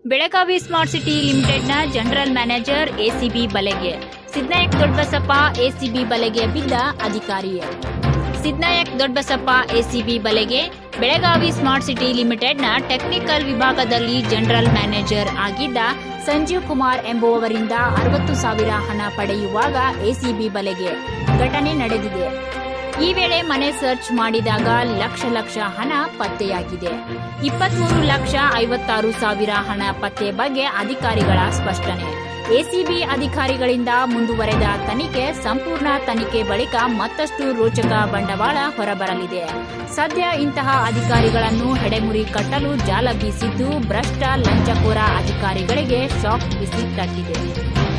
Belagavi smart city ಲಿಮಿಟೆಡ್ನ general manager ACB ಬಲೆಗೆ. Sidnayak Doddabasappa ACB ಬಲೆಗೆ ಬಿದ್ದ ಅಧಿಕಾರಿ. ಸಿದ್ನಾಯಕ್ ದೊಡ್ಡಬಸಪ್ಪ ಎಸಿಬಿ ಬಲೆಗೆ. ಬೆಳಗಾವಿ ಸ್ಮಾರ್ಟ್ ಸಿಟಿ ಲಿಮಿಟೆಡ್ನ ಟೆಕ್ನಿಕಲ್ ವಿಭಾಗದಲ್ಲಿ ಜನರಲ್ ಮ್ಯಾನೇಜರ್ ಆಗಿದ್ದ ಸಂಜೀವ್ ಕುಮಾರ್ ಎಂಬುವವರಿಂದ 60,000 ಹಣ ಪಡೆಯುವಾಗ ಎಸಿಬಿ ಬಲೆಗೆ. ಘಟನೆ ನಡೆದಿದೆ. ಈ ವೇಳೆ ಮನೆ ಸರ್ಚ್ ಮಾಡಿದಾಗ ಲಕ್ಷ ಹಣ ಪತ್ತೆಯಾಗಿದೆ. 23,56,000 ಹಣ ಪತ್ತೆ ಬಗ್ಗೆ ಅಧಿಕಾರಿಗಳ ಸ್ಪಷ್ಟನೆ. ಎಸಿಬಿ ಅಧಿಕಾರಿಗಳಿಂದ ಮುಂದುವರೆದ ತನಿಖೆ. ಸಂಪೂರ್ಣ ತನಿಖೆ ಬಳಿಕ ಮತ್ತಷ್ಟು ರೋಚಕ ಬಂಡವಾಳ ಹೊರಬರಲಿದೆ. ಸದ್ಯ ಇಂತಹ ಅಧಿಕಾರಿಗಳನ್ನು ಹೆಡೆಮುರಿ ಕಟ್ಟಲು ಜಾಲ ಬೀಸಿದ್ದು ಭ್ರಷ್ಟ ಲಂಚಕೋರ ಅಧಿಕಾರಿಗಳಿಗೆ ಶಾಕ್ ಬಿಸಿ ತಟ್ಟಿದೆ.